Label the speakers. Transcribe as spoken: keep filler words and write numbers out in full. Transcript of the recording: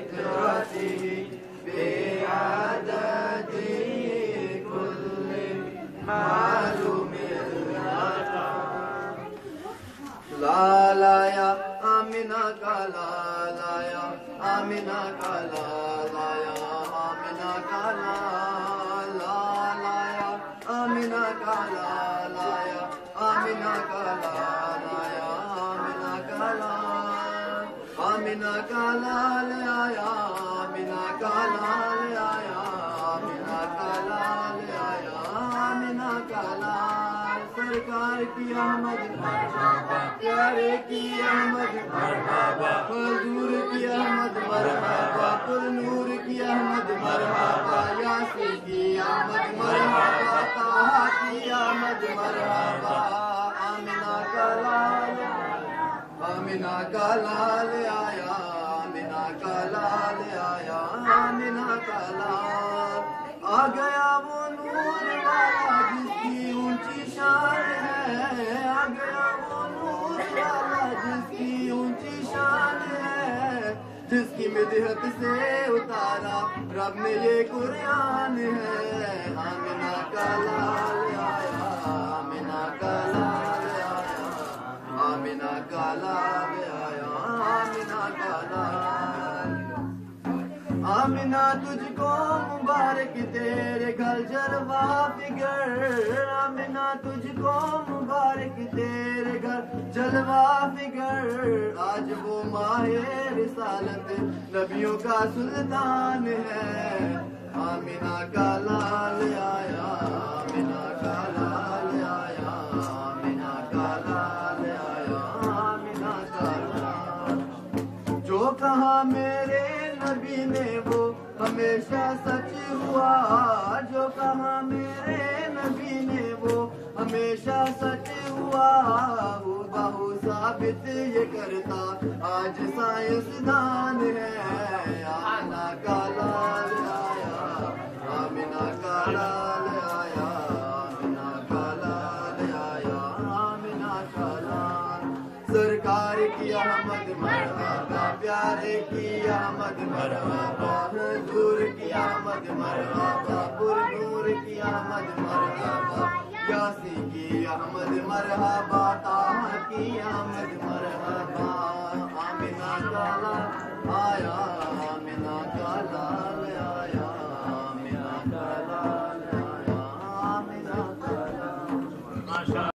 Speaker 1: فطرته بعدد كل معلوم العطا لا لا يا آمنہ کا لا لا يا آمنہ کا لا لا يا آمنہ کا لا لا لا يا آمنہ کا لا لا يا آمنہ کا لا لا يا آمنہ کا لا آمنہ کا لال آیا آمنہ کا لال آیا آمنہ کا لال آیا آمنہ کا لال سرکار کی آمد مرحبا پیارے کی آمد مرحبا حضور کی آمد مرحبا پر نور کی آمد مرحبا یاسین کی آمد مرحبا طٰہٰ کی آمد مرحبا آمنہ کا لال آمنہ کا لال آیا آمنہ کا لال آیا آمنہ کا لال آ گیا وہ نور والا جس کی اونچی شان ہے آ گیا وہ نور والا جس کی اونچی شان ہے جس کی مدحت سے اتارا رب نے یہ قرآن ہے آمنہ کا لال آیا آمنہ کا لال آیا آمنہ کا لال آیا آمنہ کا لال آمنہ تجھ کو مبارک تیرے گھر جلوہ فگر آمنہ تجھ کو مبارک تیرے گھر جلوہ فگر آج وہ ماہ رسالت نبیوں کا سلطان ہے آمنہ کا لال آیا آمنہ کا لال آیا آمنہ کا لال آیا آمنہ کا لال جو کہا میرے نبی نے وہ ہمیشہ سچ ہوا جو کہا میرے نبی نے وہ ہمیشہ سچ ہوا وہ بہو ثابت یہ کرتا آج سائنسدان ہے آمنہ کا لال آیا آمنہ کا لال آیا آمنہ کا لال آیا آمنہ کا لال سرکار کی آمد مرحبا پیارے کی آمد مرحبا حضور کی آمد مرحبا پر نور کی آمد مرحبا یاسین کی آمد مرحبا طٰہٰ کی آمد مرحبا